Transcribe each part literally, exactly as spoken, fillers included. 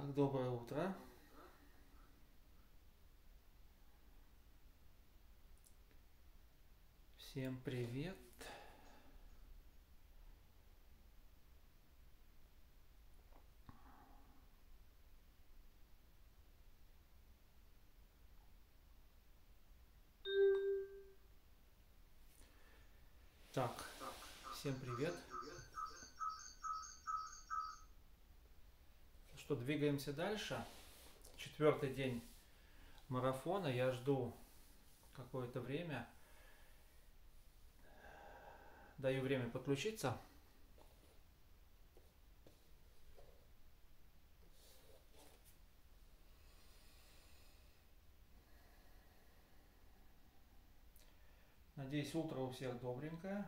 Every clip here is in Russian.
Так, доброе утро. Всем привет. Так, всем привет. Что, двигаемся дальше. Четвертый день марафона. Я жду какое-то время. Даю время подключиться. Надеюсь, утро у всех добренькое.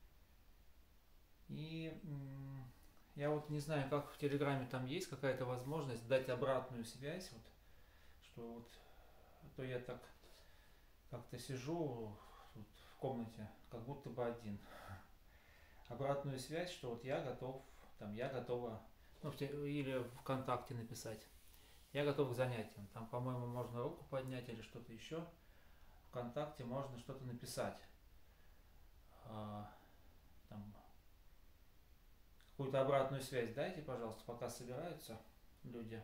И я вот не знаю, как в Телеграме там есть какая-то возможность дать обратную связь. Вот, что вот, а то я так как-то сижу тут в комнате, как будто бы один. Обратную связь, что вот я готов, там я готова, ну, или ВКонтакте написать. Я готов к занятиям. Там, по-моему, можно руку поднять или что-то еще. ВКонтакте можно что-то написать. А, там, какую-то обратную связь дайте, пожалуйста, пока собираются люди.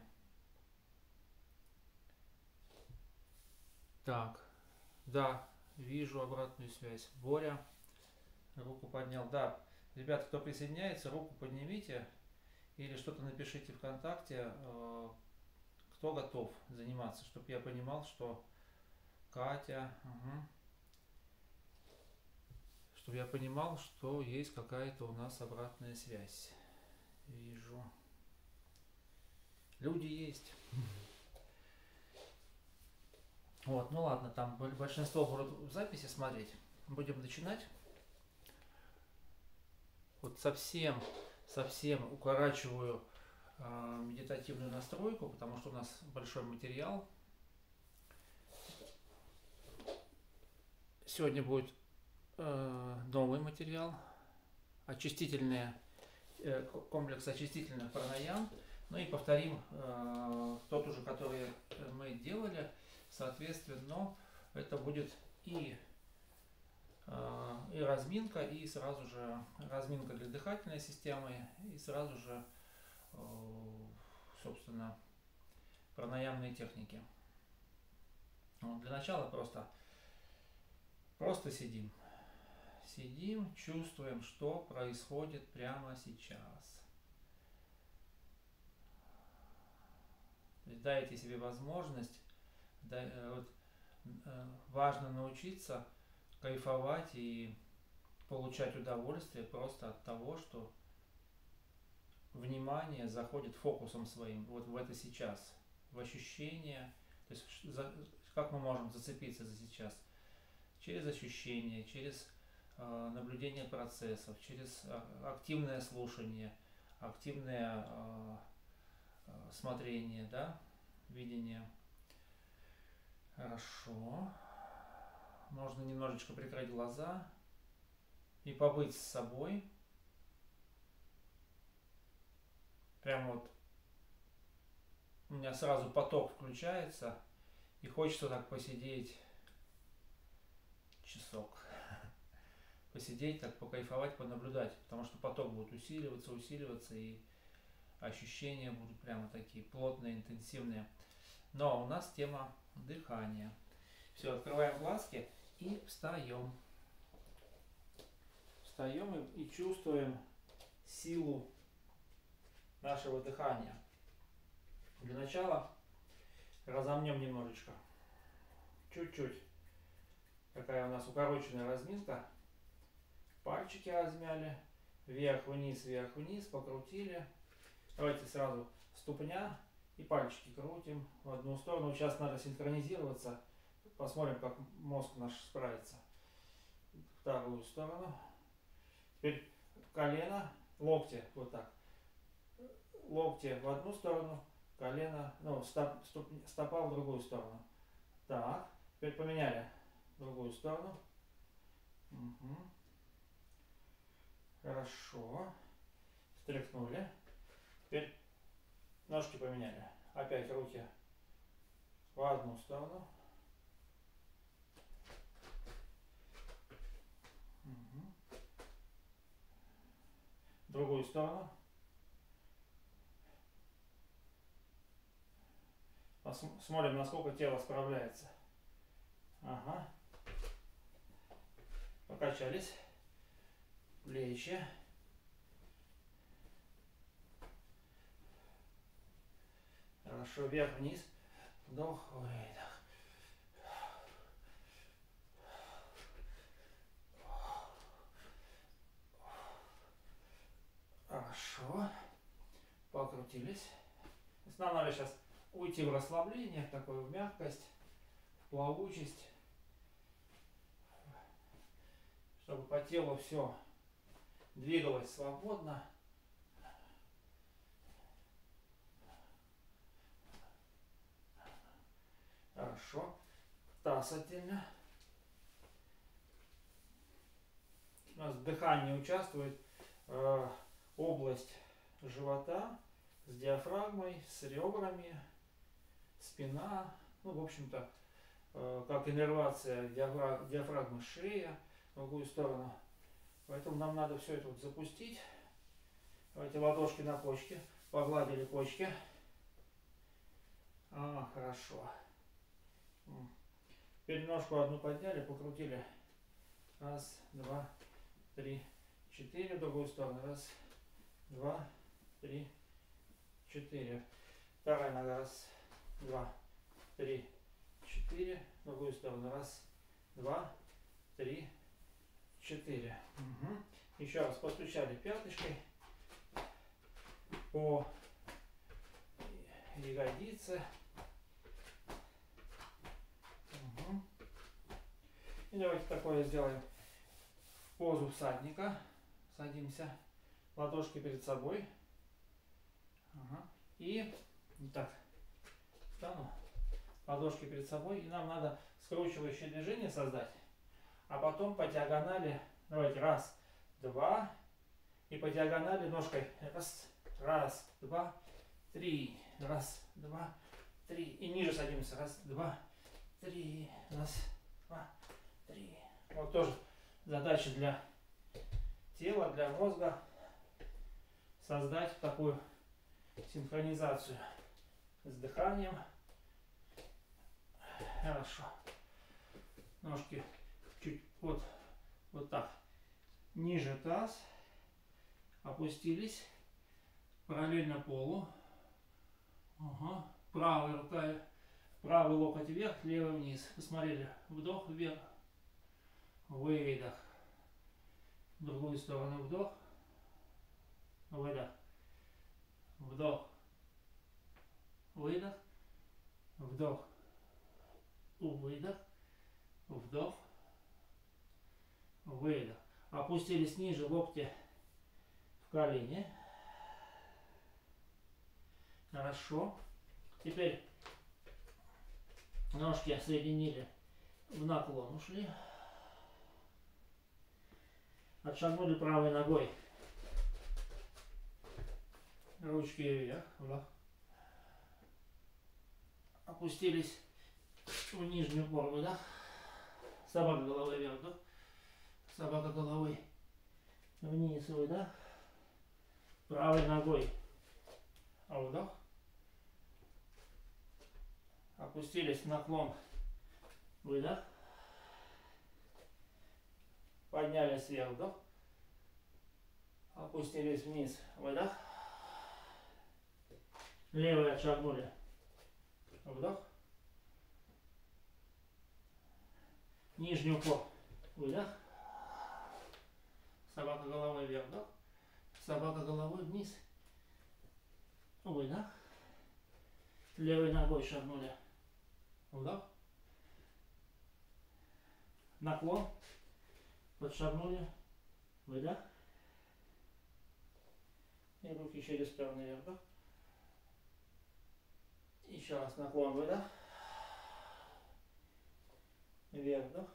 Так, да, вижу обратную связь. Боря руку поднял. Да, ребята, кто присоединяется, руку поднимите или что-то напишите ВКонтакте, кто готов заниматься, чтобы я понимал, что Катя, угу. Чтобы я понимал, что есть какая-то у нас обратная связь. Вижу. Люди есть. Вот, ну ладно, там большинство будут в записи смотреть. Будем начинать. Вот совсем, совсем укорачиваю э, медитативную настройку, потому что у нас большой материал. Сегодня будет э, новый материал. Очистительные, э, комплекс очистительных пранаям. Ну и повторим э, тот уже, который мы делали. Соответственно, это будет и, э, и разминка, и сразу же разминка для дыхательной системы, и сразу же, э, собственно, пранаямные техники. Вот для начала просто, просто сидим. Сидим, чувствуем, что происходит прямо сейчас. Дайте себе возможность. Да, вот, э, важно научиться кайфовать и получать удовольствие просто от того, что внимание заходит фокусом своим вот в это сейчас, в ощущение. То есть за, как мы можем зацепиться за сейчас? Через ощущение, через э, наблюдение процессов, через э, активное слушание, активное э, э, смотрение, да, видение. Хорошо. Можно немножечко прикрыть глаза и побыть с собой. Прямо вот у меня сразу поток включается, и хочется так посидеть часок. Посидеть, так покайфовать, понаблюдать, потому что поток будет усиливаться, усиливаться, и ощущения будут прямо такие плотные, интенсивные. Но у нас тема дыхания. Все, открываем глазки и встаем. Встаем и, и чувствуем силу нашего дыхания. Для начала разомнем немножечко. Чуть-чуть. Такая у нас укороченная разминка. Пальчики размяли. Вверх-вниз, вверх-вниз. Покрутили. Давайте сразу ступня и пальчики крутим в одну сторону. Сейчас надо синхронизироваться. Посмотрим, как мозг наш справится. Вторую сторону. Теперь колено, локти, вот так. Локти в одну сторону, колено, ну, стоп, стоп, стопа в другую сторону. Так, теперь поменяли в другую сторону. Угу. Хорошо. Стряхнули. Теперь Ножки поменяли. Опять руки в одну сторону. Угу. В другую сторону. Посмотрим, насколько тело справляется. Ага. Покачались. Плечи. Хорошо, вверх-вниз. Вдох, выдох. Хорошо. Покрутились. Нам надо сейчас уйти в расслабление, в такую мягкость, в плавучесть, чтобы по телу все двигалось свободно. Хорошо. Таз отдельно. У нас в дыхании участвует э, область живота с диафрагмой, с ребрами, спина. Ну, в общем-то, э, как иннервация диафраг, диафрагмы шея в другую сторону. Поэтому нам надо все это вот запустить. Давайте ладошки на почки. Погладили почки. А, хорошо. Теперь ножку одну подняли, покрутили. Раз, два, три, четыре. В другую сторону. Раз, два, три, четыре. Вторая нога. Раз, два, три, четыре. В другую сторону. Раз, два, три, четыре. Угу. Еще раз постучали пяточкой по ягодице. Угу. И давайте такое сделаем. В позу всадника. Садимся. Ладошки перед собой. Ага. И вот так. Встану. Ладошки перед собой. И нам надо скручивающее движение создать. А потом по диагонали. Давайте. Раз, два. И по диагонали ножкой. Раз, раз, два, три. Раз, два, три. И ниже садимся. Раз, два, три. Раз, два, три. Вот тоже задача для тела, для мозга. Создать такую синхронизацию с дыханием. Хорошо. Ножки чуть вот, вот так. Ниже таз. Опустились. Параллельно полу. Ага. Правая рука, правый локоть вверх, левый вниз. Посмотрели. Вдох вверх. Выдох. В другую сторону вдох. Выдох. Вдох. Выдох. Вдох. Выдох. Вдох. Выдох. Опустились ниже, локти в колени. Хорошо. Теперь ножки соединили, в наклон ушли. Отшагнули правой ногой. Ручки вверх. Вдох. Опустились в нижнюю гору. Выдох. Собака головой вверх. Вдох. Собака головой вниз. Выдох. Правой ногой. Вдох. Опустились в наклон. Выдох. Поднялись вверх. Вдох. Опустились вниз. Выдох. Левый отшагнули. Вдох. Нижний упор. Выдох. Собака головой вверх. Вдох. Собака головой вниз. Выдох. Левой ногой шагнули. Вдох. Наклон. Подшагнули. Выдох. И руки через стороны вверх. Вдох. Еще раз наклон. Выдох. Вверх. Вдох.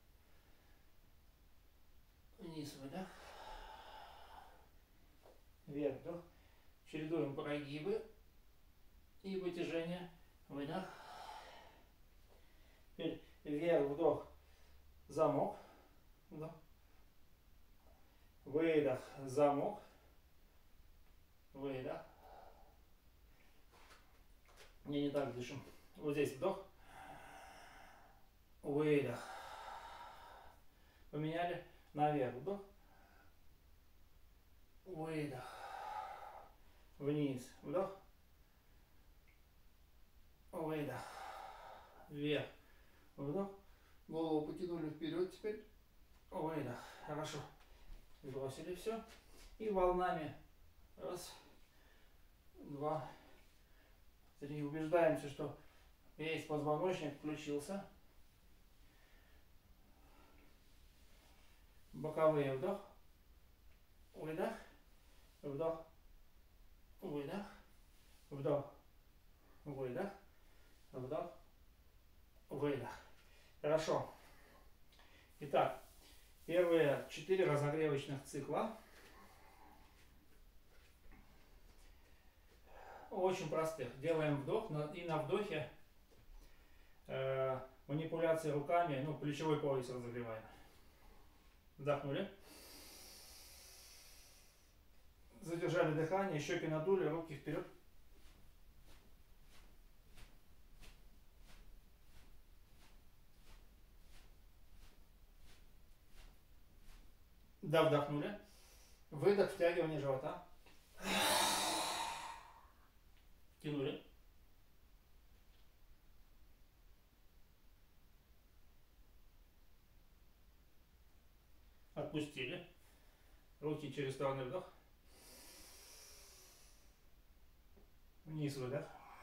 Вниз. Выдох. Вверх. Вдох. Чередуем прогибы. И вытяжение. Выдох. Теперь вверх, вдох, замок. Вдох. Выдох, замок. Выдох. Не, не так дышим. Вот здесь вдох. Выдох. Поменяли. Наверх вдох. Выдох. Вниз вдох. Выдох. Вверх. Вдох. Голову потянули вперед теперь. Выдох. Хорошо. Бросили все. И волнами. Раз. Два. Три. Убеждаемся, что весь позвоночник включился. Боковые вдох. Выдох. Вдох. Выдох. Вдох. Выдох. Вдох. Выдох. Хорошо. Итак, первые четыре разогревочных цикла. Очень простых. Делаем вдох, и на вдохе э, манипуляции руками, ну, плечевой пояс разогреваем. Вдохнули. Задержали дыхание, щеки надули, руки вперед. Да, вдохнули. Выдох, втягивание живота. Тянули. Отпустили. Руки через стороны, вдох. Вниз, выдох.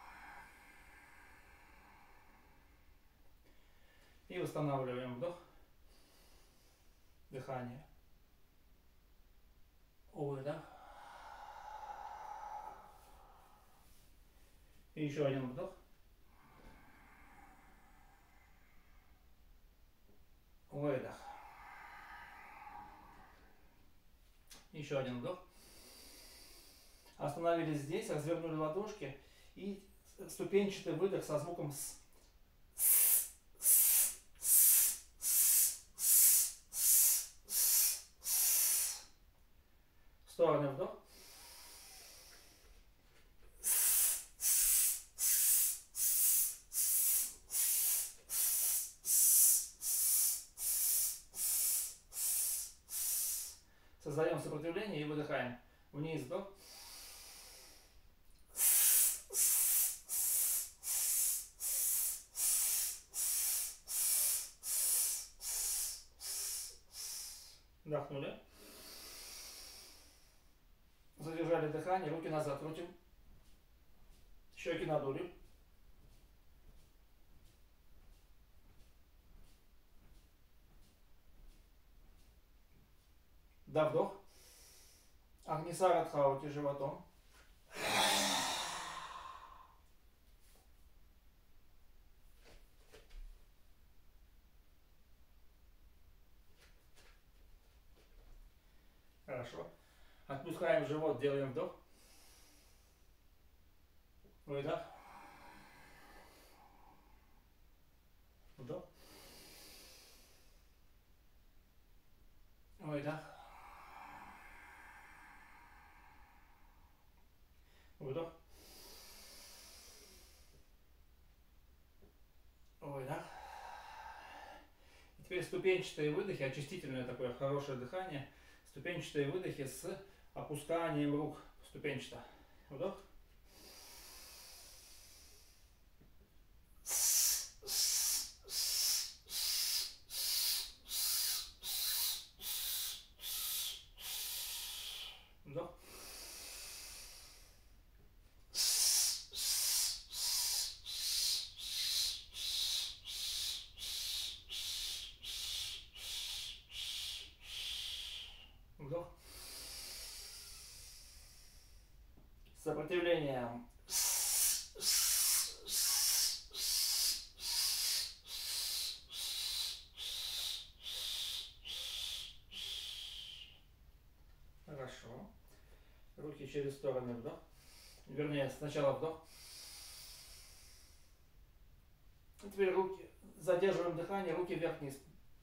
И восстанавливаем вдох. Дыхание. Выдох. И еще один вдох. Выдох. Еще один вдох. Остановились здесь, развернули ладошки и ступенчатый выдох со звуком с. В стороны вдох. Создаем сопротивление и выдыхаем. Вниз вдох. Вдохнули. Задержали дыхание, руки назад крутим. Щеки надули. Да, вдох. Агнисарадхаути животом. Хорошо. Отпускаем живот, делаем вдох. Выдох. Вдох. Выдох. Выдох. Выдох. И теперь ступенчатые выдохи, очистительное такое хорошее дыхание. Ступенчатые выдохи с опусканием рук. Ступенчато. Вдох. Вдох. Вдох. Сопротивление. Хорошо. Руки через стороны, вдох. Вернее, сначала вдох. Теперь руки. Задерживаем дыхание, руки вверх-вниз.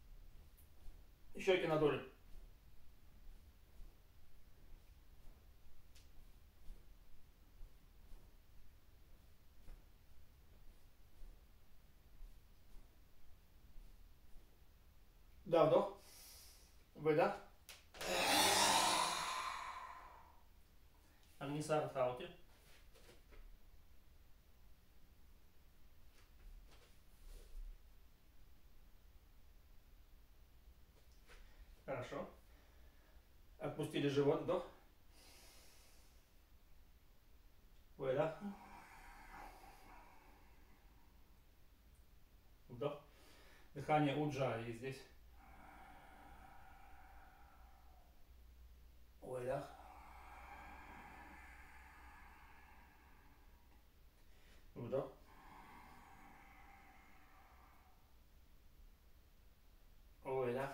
Щеки надули. Да, вдох. Выдох. Агнисара Тхаути. Хорошо. Отпустили живот, вдох. Выдох. Вдох. Дыхание уджаи здесь. Выдох. Вдох. Выдох.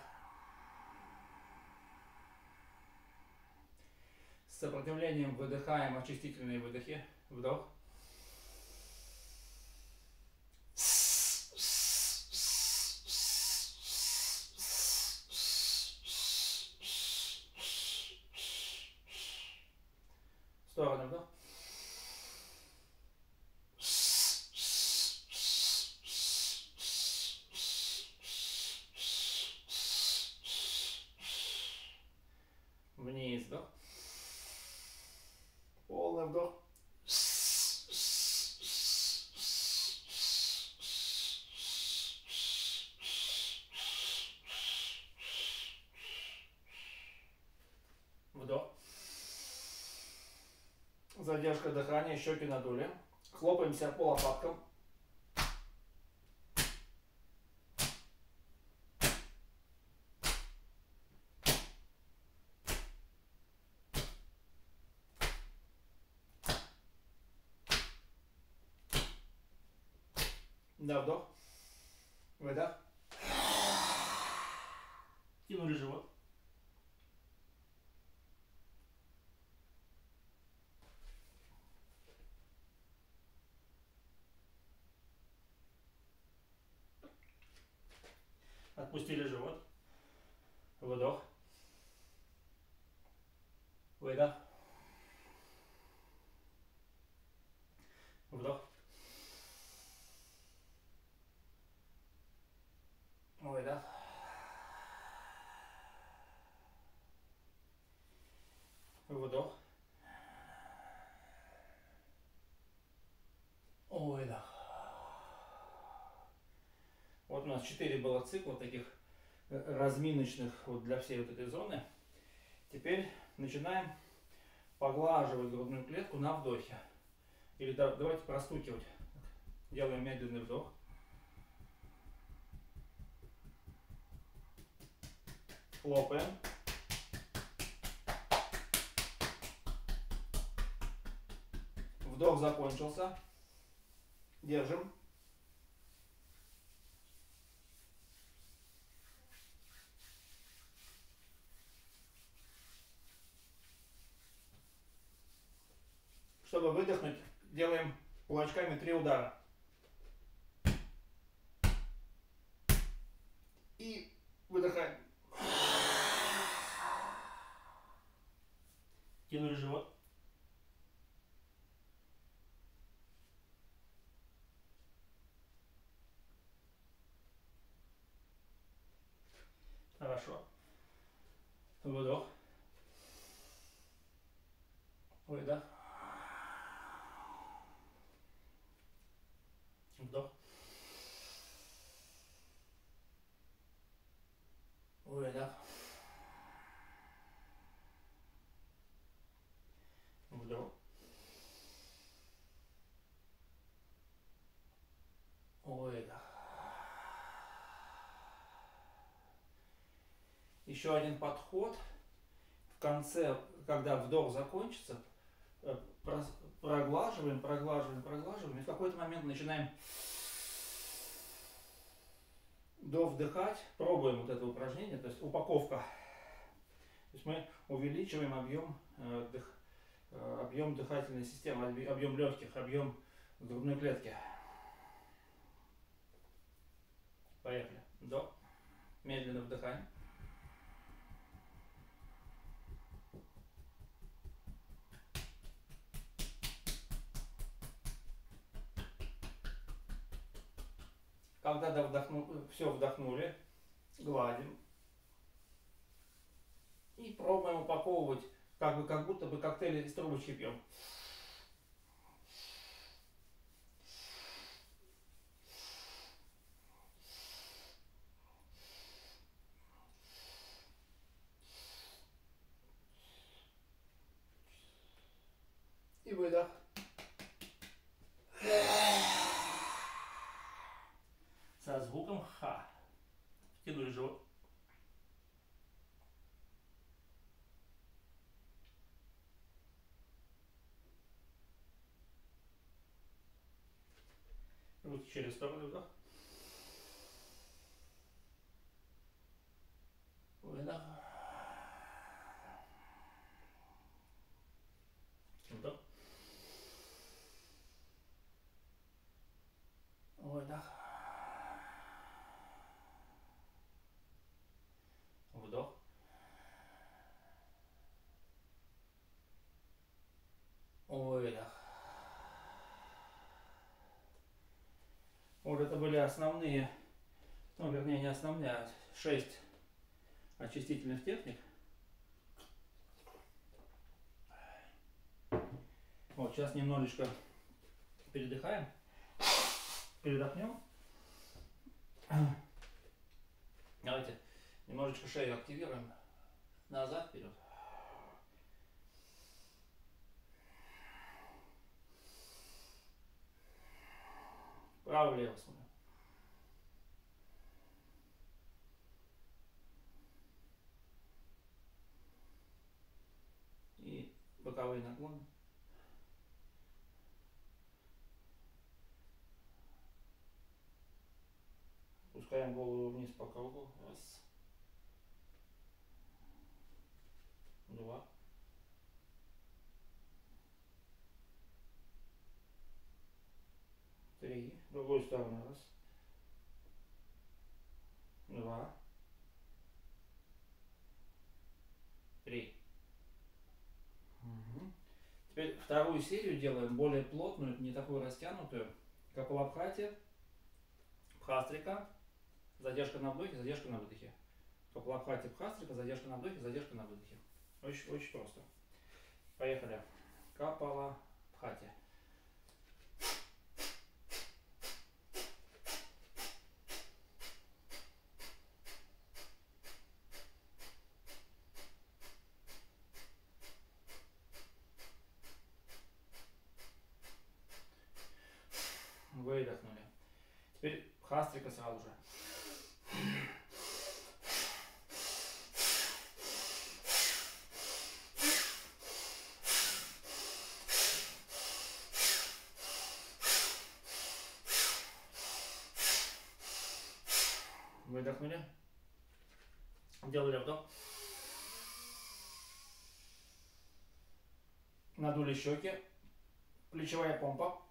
С сопротивлением выдыхаем очистительные выдохи. Вдох. В сторону вдох. Вниз вдох. Полный вдох. Вдох. Задержка дыхания, щеки надули. Хлопаемся по лопаткам. Да, вдох. Выдох. Тянули живот. Отпустили живот. Вдох. Выдох. Вдох. Выдох. Вдох. Выдох. Вот у нас четыре было цикла таких разминочных вот для всей вот этой зоны. Теперь начинаем поглаживать грудную клетку на вдохе. Или да, давайте простукивать. Делаем медленный вдох. Хлопаем. Вдох закончился. Держим. Чтобы выдохнуть, делаем кулачками три удара. И выдыхаем. Тянули живот. Хорошо. Вдох. Выдох. Вдох. Выдох. Вдох. Выдох. Еще один подход. В конце, когда вдох закончится, проглаживаем, проглаживаем, проглаживаем. И в какой-то момент начинаем довдыхать. Пробуем вот это упражнение, то есть упаковка. То есть мы увеличиваем объем, э, дых, э, объем дыхательной системы, объем легких, объем грудной клетки. Поехали. Вдох. Медленно вдыхаем. Когда вдохну, все вдохнули, гладим. И пробуем упаковывать, как бы как будто бы коктейли из трубочки пьем. И выдох. Со звуком ха. Втянули живот. Руки через сторону, вдох. Выдох. Вдох. Выдох. Вдох. Выдох. Вот это были основные, ну вернее не основные, а шесть очистительных техник. Вот сейчас немножечко передыхаем, передохнем. Давайте немножечко шею активируем, назад, вперед. Право-лево смотрим. И боковые наклоны. Опускаем голову вниз по кругу. Раз. Два. Три. В другую сторону. Раз. Два. Три. Угу. Теперь вторую серию делаем более плотную, не такую растянутую. Капалабхати, Бхастрика, задержка на вдохе, задержка на выдохе. Капалабхати, Бхастрика, задержка на вдохе, задержка на выдохе. Очень, очень просто. Поехали. Капалабхати. Выдохнули. Теперь Бхастрика сразу же. Выдохнули. Делали вдох. Надули щеки. Плечевая помпа.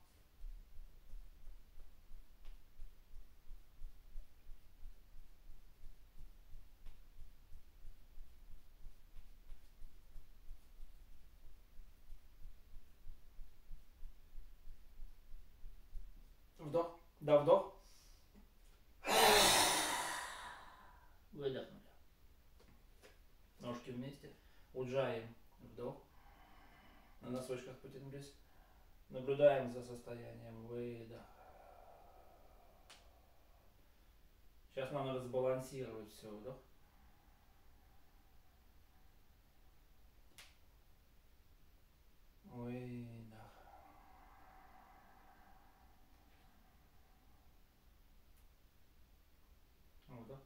Вдох. Да, вдох. Выдохнули. Ножки вместе. Уджаем. Вдох. На носочках потянулись. Наблюдаем за состоянием. Выдох. Сейчас нам надо сбалансировать все. Вдох. Выдох. Вдох.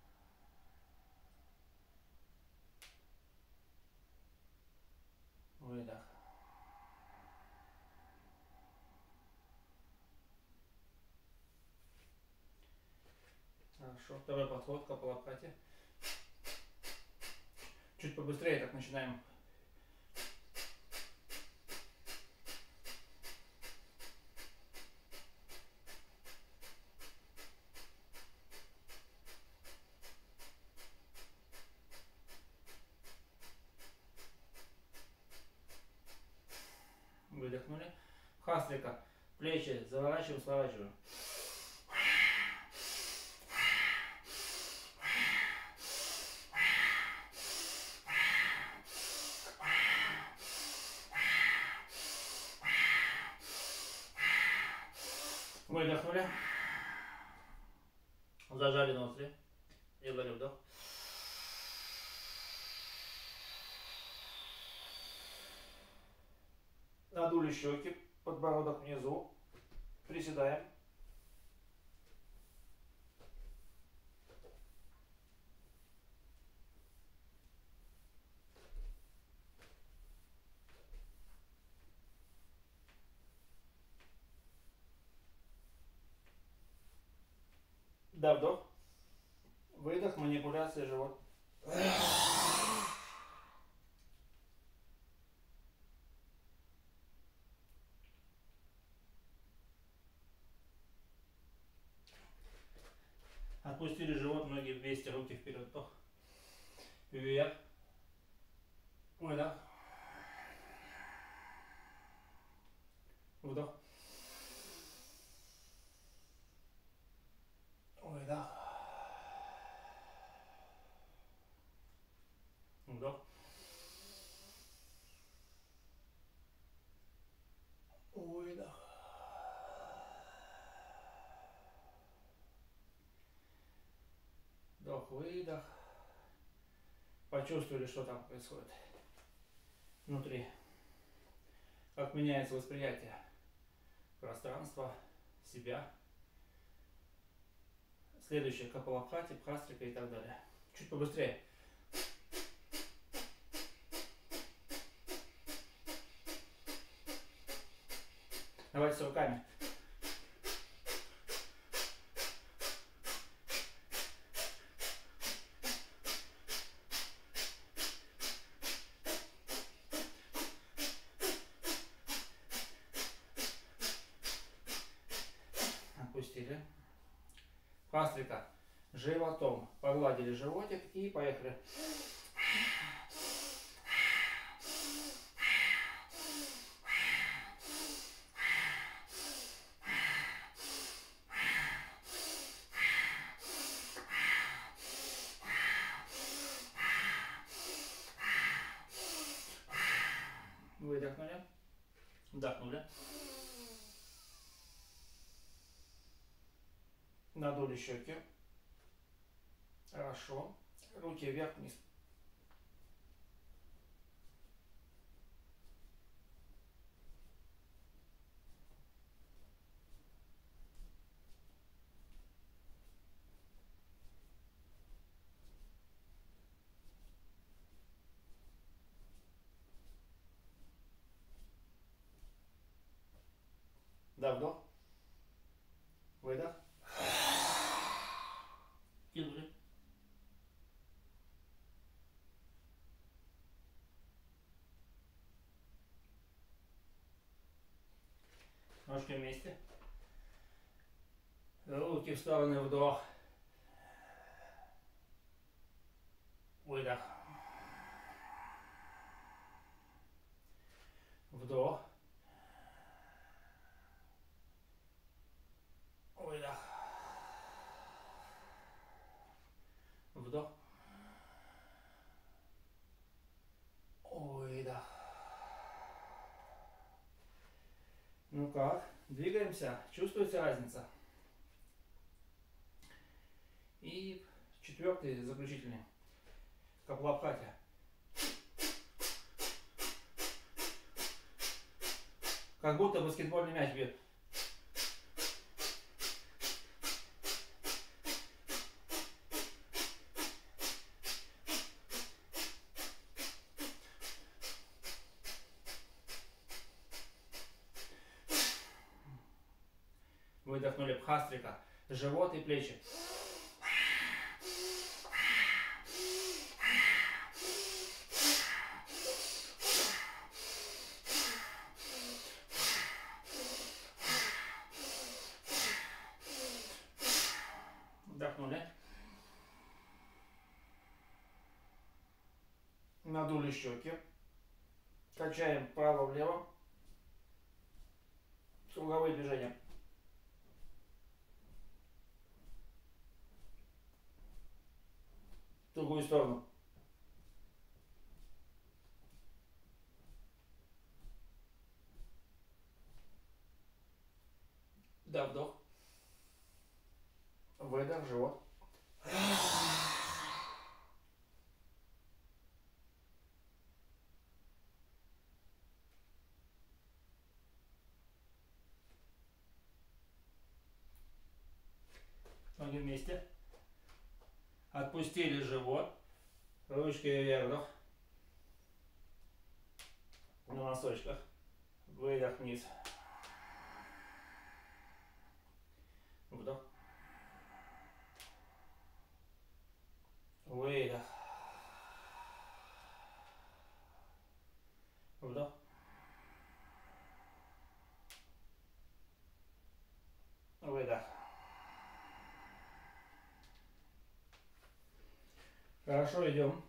Выдох. Хорошо. Второй подход, Капалабхати. Чуть побыстрее так начинаем. Выдохнули. Хастрика. Плечи заворачиваем, сворачиваем. Выдохнули. Зажали ноздри. Делали вдох. Надули щеки, подбородок внизу. Приседаем. Да, вдох. Выдох, манипуляция, живот. Отпустили живот, ноги вместе, руки вперед. Вдох. Вверх. Выдох. Вдох. Выдох. Вдох. Выдох. Вдох, выдох. Почувствовали, что там происходит внутри. Как меняется восприятие пространства, себя. Следующее, капалабхати, бхастрика и так далее. Чуть побыстрее. Давайте с руками. Опустили. Хастрика. Животом погладили животик и поехали. Выдохнули. Вдохнули. Надули щеки. Хорошо. Руки вверх-вниз. Да, вдох. Выдох. Кинули. Ножки вместе. Руки в стороны, вдох. Выдох. Вдох. Выдох. Вдох. Выдох. Ну как? Двигаемся. Чувствуется разница? И четвертый, заключительный. Капалабхати. Как будто баскетбольный мяч бьет. Выдохнули, бхастрика. Живот и плечи. Вдохнули. Надули щеки. Качаем вправо-влево. Круговые движения. В другую сторону. Да, вдох. Выдох, живот. Ноги вместе. Отпустили живот. Ручки вверх. На носочках. Выдох вниз. Вдох. Выдох. Вдох. Выдох. Хорошо, идем.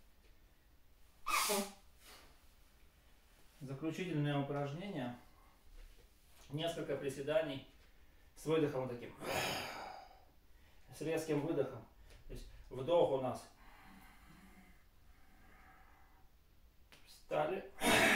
Заключительное упражнение. Несколько приседаний с выдохом таким. С резким выдохом. То есть вдох у нас. Встали.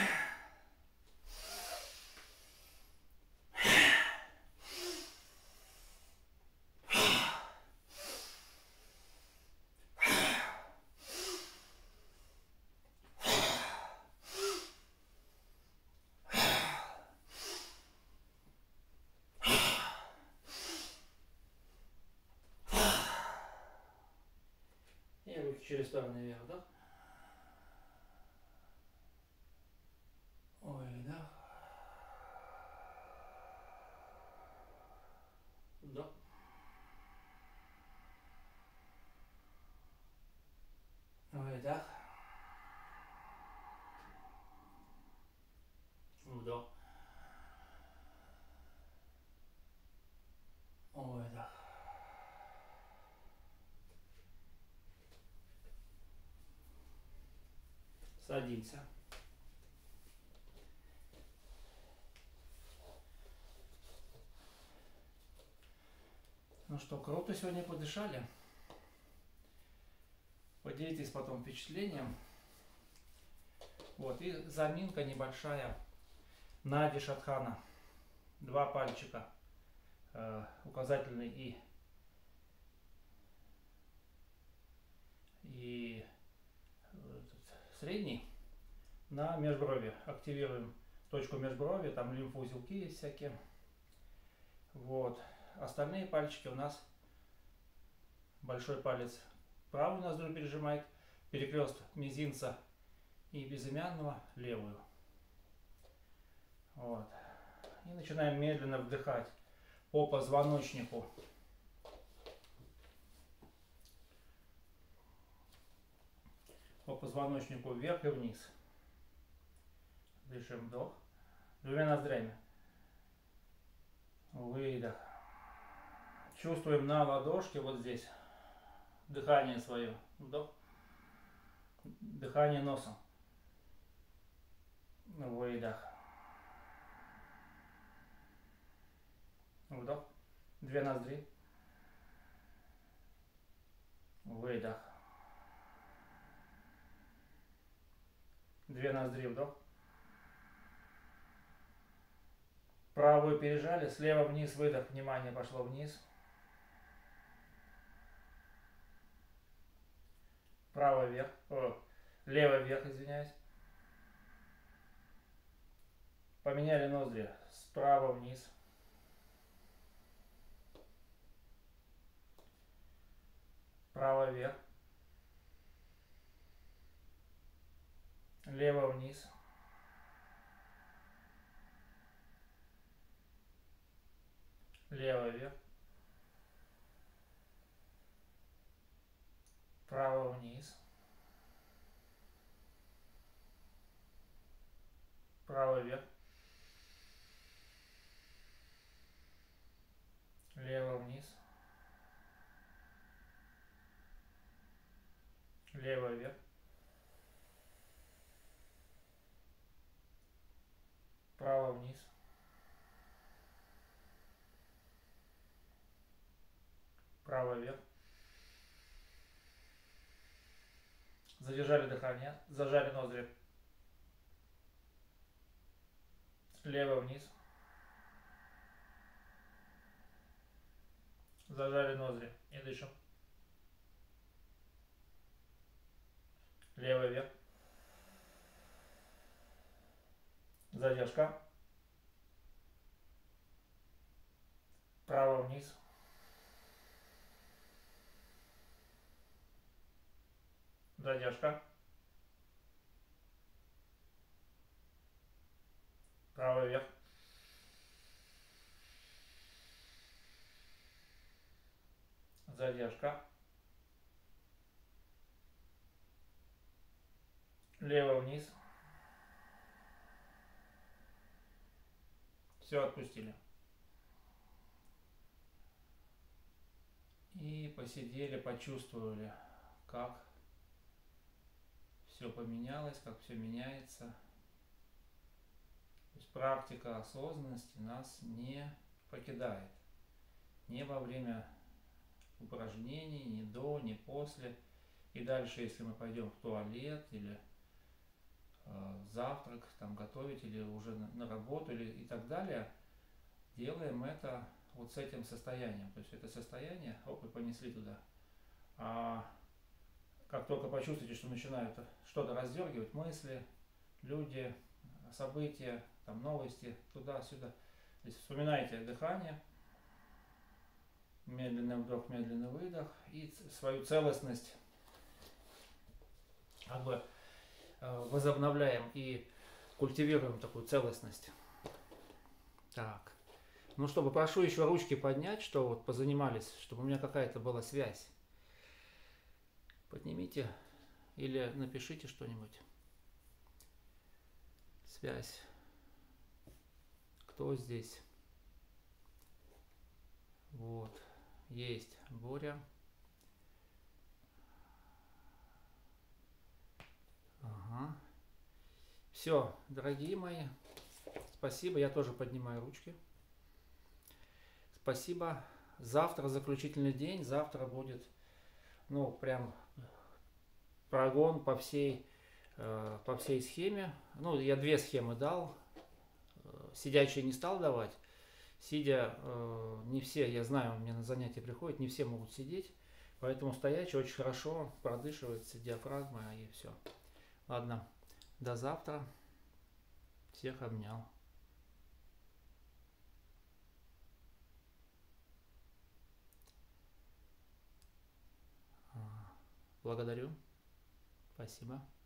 Через стороны вверх, да? Ой, да. Да. Ой, да. Вдох. Ой, да. Садимся. Ну что, круто сегодня подышали. Поделитесь потом впечатлением. Вот, и заминка небольшая на Вишадхана. Два пальчика, э, указательный и, и средний, на межброви. Активируем точку межброви, там лимфоузелки есть всякие. Вот. Остальные пальчики у нас большой палец правую ноздрю пережимает, перекресток мизинца и безымянного левую. Вот. И начинаем медленно вдыхать по позвоночнику. По позвоночнику вверх и вниз. Дышим, вдох. Двумя ноздрями. Выдох. Чувствуем на ладошке вот здесь дыхание свое. Вдох. Дыхание носом. Выдох. Вдох. Две ноздри. Выдох. Две ноздри, вдох. Правую пережали, слева вниз, выдох, внимание пошло вниз. Право вверх, о, лево вверх, извиняюсь. Поменяли ноздри, справа вниз. Право вверх. Лево вниз. Лево вверх. Право вниз. Право вверх. Лево вниз. Лево вверх. Право вниз. Правый вверх. Задержали дыхание. Зажали ноздри. Левый вниз. Зажали ноздри. И дышим. Левый вверх. Задержка. Правый вниз. Задержка. Правый вверх. Задержка. Левый вниз. Все, отпустили. И посидели, почувствовали, как все поменялось, как все меняется. То есть практика осознанности нас не покидает. Ни во время упражнений, ни до, ни после. И дальше, если мы пойдем в туалет или э, завтрак там готовить, или уже на, на работу, или и так далее, делаем это вот с этим состоянием. То есть это состояние, оп, и понесли туда. А как только почувствуете, что начинают что-то раздергивать, мысли, люди, события, там новости, туда-сюда, здесь вспоминайте дыхание, медленный вдох, медленный выдох, и свою целостность как бы возобновляем и культивируем такую целостность. Так. Ну, чтобы прошу еще ручки поднять, что вот позанимались, чтобы у меня какая-то была связь. Поднимите или напишите что-нибудь. Связь. Кто здесь? Вот. Есть Боря. Ага. Все, дорогие мои. Спасибо. Я тоже поднимаю ручки. Спасибо. Завтра заключительный день. Завтра будет, ну, прям прогон по всей, э, по всей схеме. Ну, я две схемы дал. Сидячие не стал давать. Сидя, э, не все, я знаю, у меня на занятия приходят, не все могут сидеть. Поэтому стоячий очень хорошо продышивается диафрагма, и все. Ладно, до завтра. Всех обнял. Благодарю. Спасибо.